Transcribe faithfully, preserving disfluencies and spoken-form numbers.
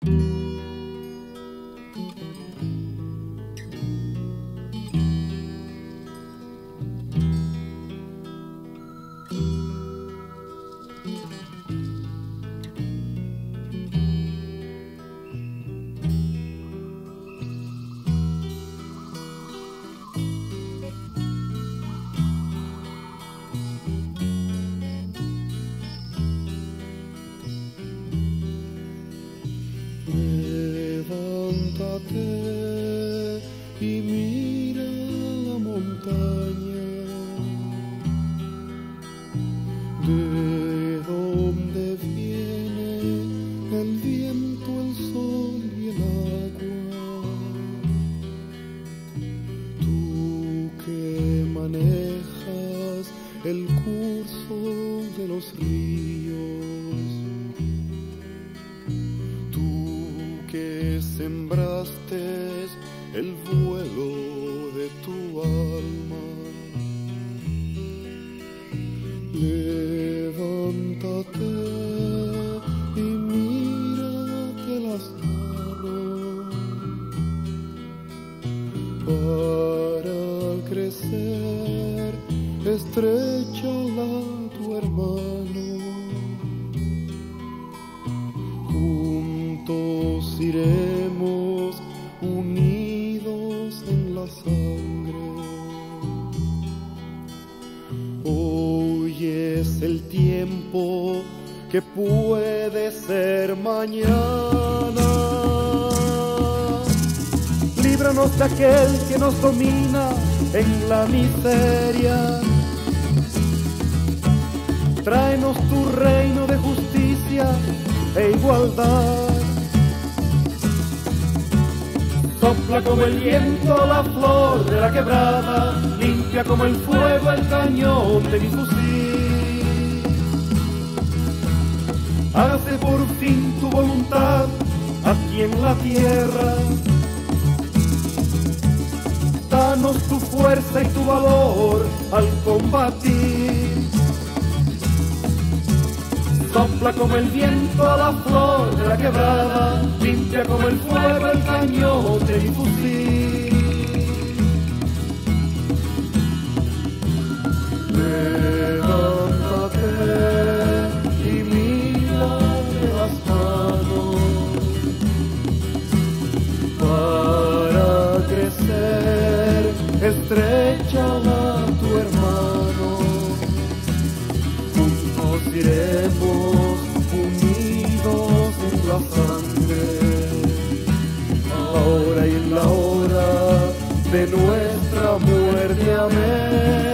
Levántate y mira la montaña, de donde viene el viento, el sol y el agua. Tú que manejas el curso de los ríos, que sembraste el vuelo de tu alma. Levántate y mírate las manos para crecer, estréchala a tu hermano. Iremos unidos en la sangre. Hoy es el tiempo que puede ser mañana. Líbranos de aquel que nos domina en la miseria. Tráenos tu reino de justicia e igualdad. Sopla como el viento la flor de la quebrada, limpia como el fuego el cañón de mi fusil. Hágase por fin tu voluntad aquí en la tierra. Danos tu fuerza y tu valor al combatir. Sopla como el viento a la flor de la quebrada, limpia como el fuego el cañón de mi fusil. Levántate y mira de las manos para crecer, estréchala a tu hermano. Juntos iremos unidos en la sangre, ahora y en la hora de nuestra muerte. Amén.